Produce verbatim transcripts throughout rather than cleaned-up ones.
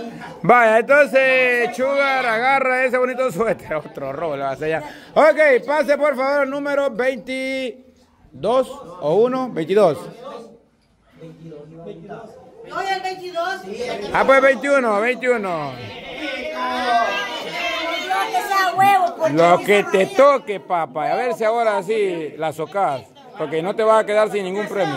Vaya, entonces, Sugar, agarra ese bonito suéter. Otro robo le va a hacer ya. Ok, pase por favor el número veintidós o uno, veintidós. Hoy el veintidós. Ah, pues veintiuno, veintiuno. Lo que te toque, papá. A ver si ahora sí la socas. Porque no te vas a quedar sin ningún premio.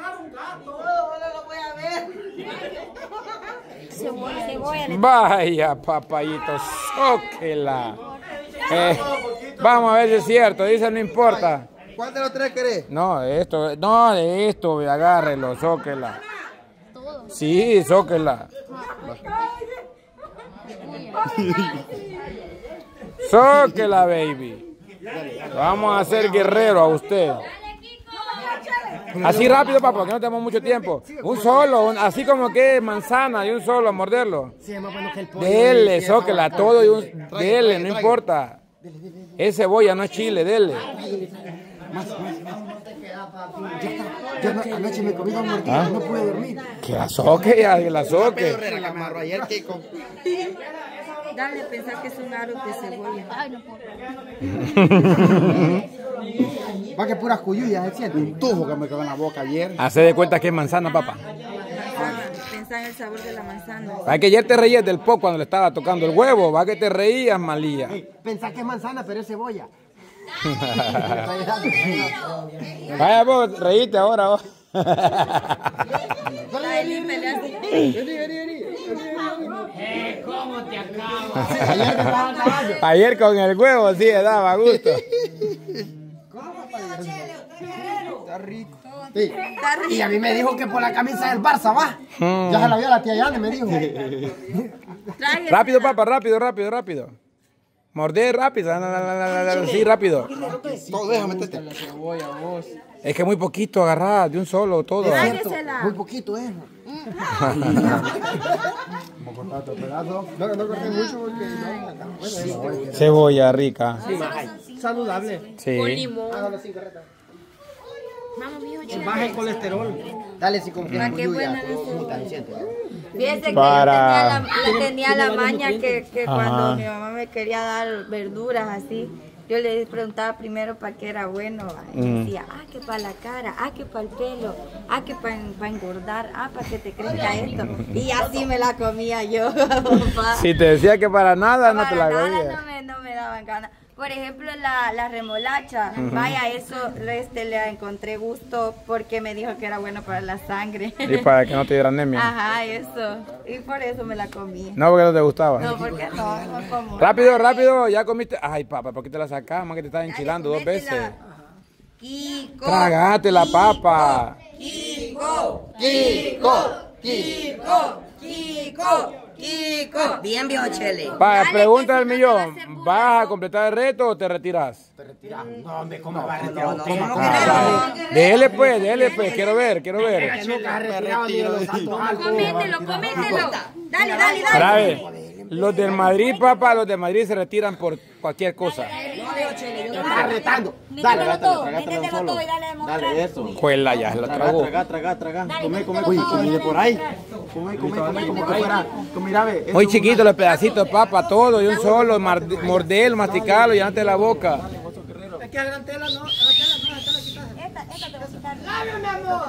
Vaya, papayito, zóquela. Eh, vamos a ver si es cierto. Dice, no importa. ¿Cuál de los tres querés? No, de esto, no, de esto, agárrelo, zóquela. Sí, zóquela. Zóquela, baby. Vamos a hacer guerrero a usted. Así rápido, papá, que no tenemos mucho tiempo. Un solo, un, así como que manzana y un solo, a morderlo. Dele, zóquela, todo y un... Dele, no importa. Es cebolla, no es chile, dele. Yo anoche me comí dos mordidas, no pude dormir. Que la soque, ya, que la soque. Dale, pensar que es un aro de cebolla. Ay, no puedo. Va que puras cuyullas, ¿se siente? Un tubo que me quedó en la boca ayer. Hace de cuenta que es manzana, papá. Pensar en el sabor de la manzana. Va que ayer te reías del pop cuando le estaba tocando el huevo. Va que te reías, malía. Pensar que es manzana, pero es cebolla. Vaya vos, reíte ahora vos. Vení, vení, vení. ¿Cómo te acabo? Ayer con el huevo sí daba gusto. Está rico. Sí. Y a mí me dijo que por la camisa del Barça, va. Mm. Ya se la vio a la tía Yane, me dijo. Rápido, papá, rápido, rápido, rápido. Morder rápido, sí, rápido. Todo, déjame meterte. Es que muy poquito agarrar, de un solo, todo. Muy poquito, eh. No, no corté mucho porque no. Cebolla rica. Saludable. Sí. Con limón. Baja el colesterol. Dale, si con qué buena Fíjense que Para... yo tenía la, tenía la maña que, que cuando mi mamá me quería dar verduras así, yo le preguntaba primero para qué era bueno. Y mm. decía, ah, que para la cara, ah, que para el pelo, ah, que para pa engordar, ah, para que te crezca esto. Y así me la comía yo, papá. Si te decía que para nada, para no te la comía. No me, no me daban ganas. Por ejemplo, la, la remolacha, uh-huh. Vaya, eso este, le encontré gusto porque me dijo que era bueno para la sangre. Y para que no te diera anemia. Ajá, eso. Y por eso me la comí. No, porque no te gustaba. No, porque no, no como. Rápido, rápido, ya comiste. Ay, papá, ¿por qué te la sacas? Más que te estás enchilando dos veces. Kiko. Trágate la papa. Kiko. Kiko. Kiko. Kiko. Kiko. Bien, viejo Chele. Vaya, pregunta del millón. ¿Vas a completar el reto o te retiras? ¿Te retiras? No, hombre, ¿cómo va a retirar? Dele pues, dele pues, quiero ver, quiero ver. Coméntelo, coméntelo. Dale, dale, dale. Dale. Los del Madrid, papá, los del Madrid se retiran por cualquier cosa. Te estás retando. Dale, métetelo todo y dale demostrar. Dale eso. Cuela ya, lo trago. Traga, traga, traga. Come, come, come. Come por ahí. Come, come, come, como que fuera. Mira, ve. Muy chiquitos los pedacitos, papá, todo de un solo. Morderlo, masticarlo y llenarte la boca. Es que la tela no, la tela no, la tela quitada. Esta, esta te voy a quitar. ¡Dale, mi amor!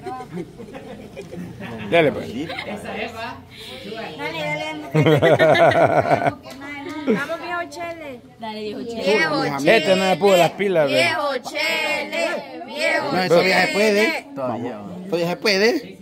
Dale pues. Esa es, va. Dale, dale. Vamos, viejo Chele. Dale, viejo Chele. Viejo Chele. Este no me pudo las pilas, ve. Viejo Chele. Viejo No, eso ya se puede. Todavía. Todavía se puede.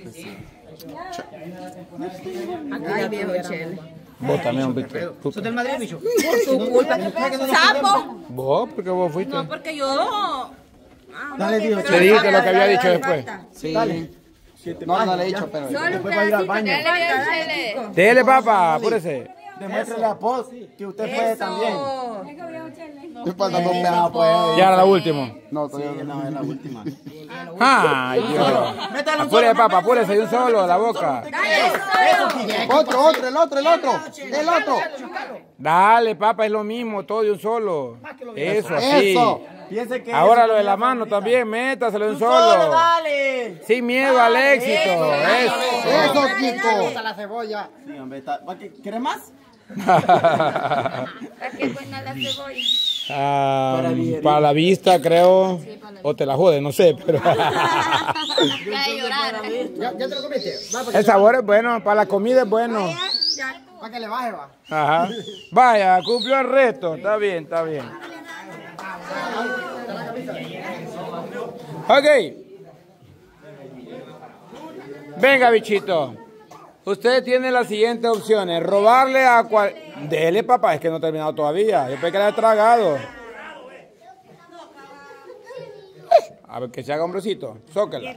Ay, viejo Chele. Vos también, Víctor. ¿Sos del Madrid, bicho? Por tu culpa. ¿Sapo? Vos, porque vos fuiste. No, porque yo... Dale, viejo Te dijiste lo que había dicho después. Sí. Dale. No, no le he dicho, pero después va a ir al baño. Dele, papá, apúrese. Demuéstrele a Pos que usted puede también. Estoy faltando un pedazo, pues. Ya era la última. No, todavía no, es la última. Ay, Dios. Apúrese, papá, apúrese de un solo, la boca. Otro, otro, el otro, el otro. El otro. Dale, papá, es lo mismo, todo de un solo. Eso, así. Eso. Piense que ahora lo de la mano también, métaselo de un solo. solo, dale. Sin miedo al éxito. Eso, Eso. eso, Kiko. La cebolla. Sí, hombre, está- ¿va que- ¿quieres más? ¿Para qué es buena la cebolla? Ah, Para digerir. para la vista, creo. O te la jode, no sé, pero. Ya de llorar. ¿Ya, ya te lo comiste? Va, para El sabor es bueno, para la comida es bueno. Ya. pa' que le baje, va. Ajá. Vaya, cumplió el reto. Está bien, está bien. Ok. Venga, bichito. Usted tiene las siguientes opciones. Robarle a cual... Dele, papá, es que no he terminado todavía. Yo pensé que la he tragado. A ver, que se haga hombrecito. Zóquela.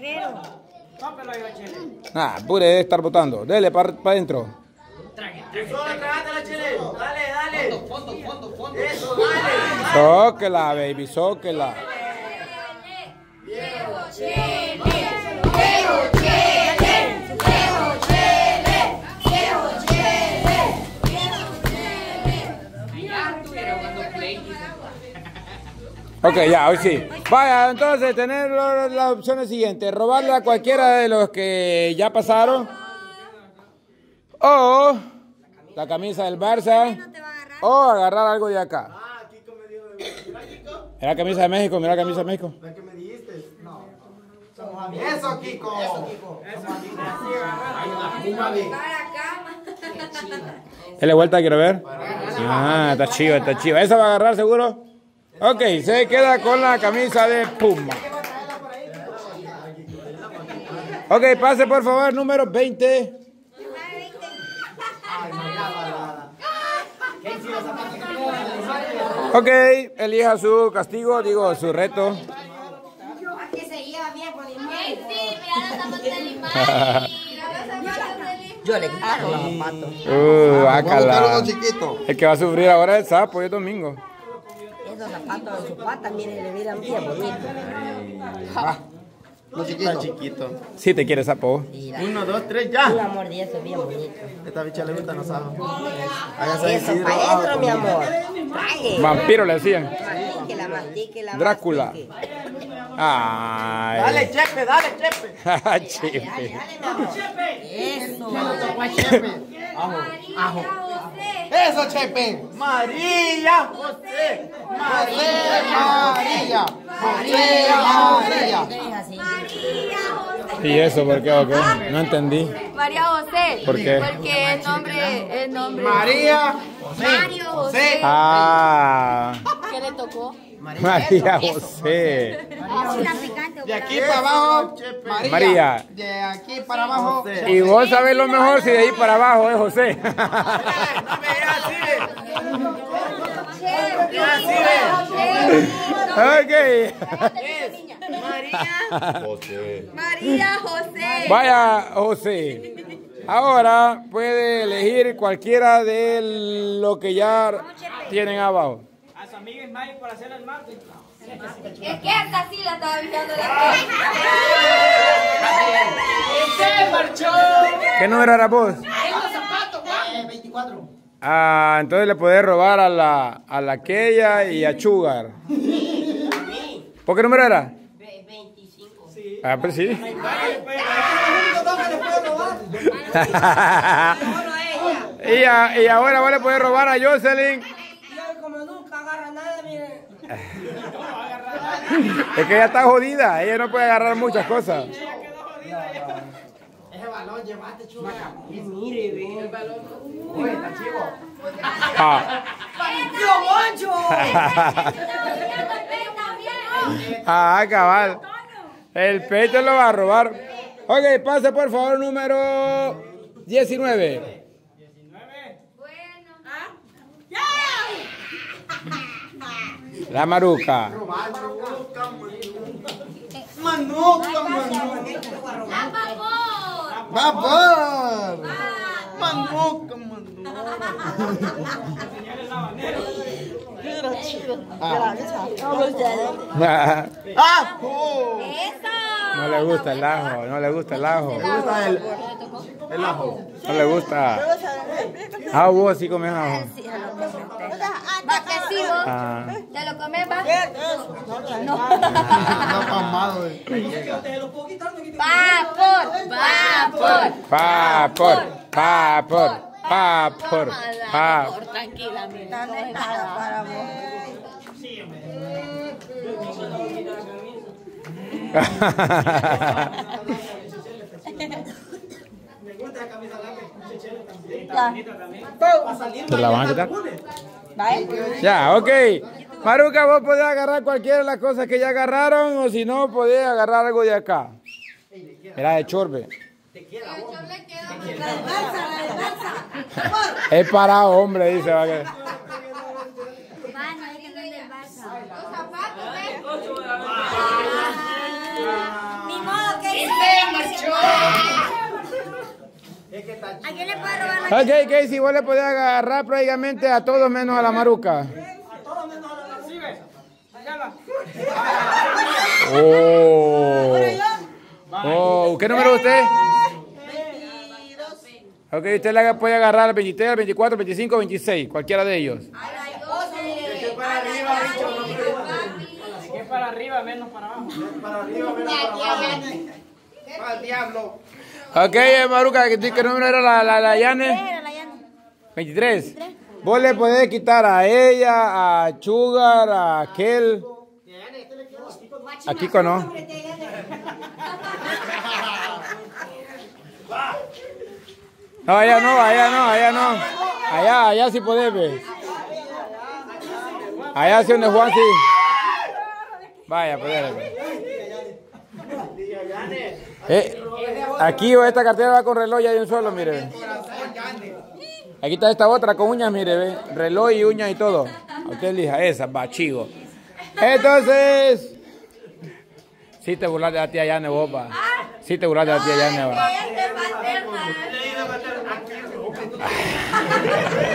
Ah, pure de estar botando. Dele para adentro. Zóquela, baby, zóquela. Ok, ya, hoy sí. Vaya, entonces, tener lo- las opciones siguientes. Robarle a cualquiera de los que ya pasaron. O la camisa del Barça. O agarrar algo de acá. Mira la camisa de México, mira la camisa de México. Eso, Kiko. Eso, Kiko. Dale vuelta, quiero ver. Ah, está chido, está chido. ¿Esa va a agarrar seguro? Ok, se queda con la camisa de Puma. Ok, pase por favor, número veinte. Ok, elija su castigo, digo, su reto. Yo le quitaron los zapatos. Uh, bácala. chiquito. El que va a sufrir ahora es el sapo, hoy es domingo. Esos zapatos en su pata, miren, le miran bien bonitos. Lo chiquito. chiquito. Si te quieres sapo. Uno, dos, tres, Un ya. amor de eso bien bonito. Esta bicha le gusta los sapos. Hágase Eso, decir. para adentro, mi amor. Trague. Vampiro le decían. Mastique, la mastique, la Drácula. mastique. Ay. Dale, Chepe, dale, Chepe. Chepe. Dale, mi amor. Eso. Chepe. Ajo, ajo. Eso, Chepe. María José. María María. José María. Deja así. ¿Y eso por qué o qué? No entendí. María José. ¿Por qué? Porque es nombre, es nombre. María Mario José. Ah. ¿Qué le tocó? María José. De aquí para abajo, María. María. De aquí para abajo. Y vos sabés lo mejor si de ahí para abajo es José. No me digas así, Ok. María. María José. Vaya, José. Ahora puede elegir cualquiera de lo que ya tienen abajo. A su amiga Ismael por hacer el martes. Es que esta sí la estaba mirando la ¡Se marchó! ¿Qué número era vos? veinticuatro. Ah, entonces le podés robar a la, a la aquella y a Sugar. ¿Por qué número era? veinticinco. Ah, pues sí. y, a- y ahora vos le podés robar a Jocelyn. Como nunca agarra nada, miren. Es que ella está jodida, ella no puede agarrar muchas cosas. Ese balón llevaste, chulo. Mire, ve. El balón. Uy, está chivo. Ah. Ah, cabal. El pecho lo va a robar. Ok, pase por favor número diecinueve. La maruca. Manuca, vapor. Manuca, ¡Ajo! No le gusta el ajo, no le gusta el ajo. Me gusta el, el ajo. No le gusta. Ah, vos sí comes ajo. Sí, se lo come usted. Va que sí, vos. Ah. ¿Te lo comes, va? No. No, pamado. Vapor, vapor. Vapor, vapor, vapor, vapor. Tranquila, mira. No es nada para vos. ¿Te la van a quitar? Ya, ok. Maruca, vos podés agarrar cualquiera de las cosas que ya agarraron o si no, podés agarrar algo de acá. Era de chorbe. Es para hombre, dice. Va que... Ni modo que se marchó. ¿A quién le puede robar la Ok, Casey, vos le podés agarrar prácticamente a todos menos a la Maruca. A todos menos a la recibe. Allá va. Oh. Oh, ¿qué número es usted? Ok, usted le puede agarrar el veintitrés, el veinticuatro, el veinticinco, el veintiséis, cualquiera de ellos. Que para arriba, menos para abajo. Para arriba, menos para abajo. Para el diablo. Ok, Maruca, ¿qué, qué número era la, la, la Yane? veintitrés. Vos le podés quitar a ella, a Sugar, a Kel. A Kiko no. No, allá no, allá no, allá no. Allá, allá sí podés ver. Allá sí donde Juan sí. Vaya, podés ver. Eh, aquí esta cartera va con reloj ya de un solo, mire. Aquí está esta otra con uñas, mire, ve. Reloj y uñas y todo. A usted elija esa, va, chivo. Entonces, si te burlas de la tía Yane, vos, va. Si te burlas de la tía Yane, va.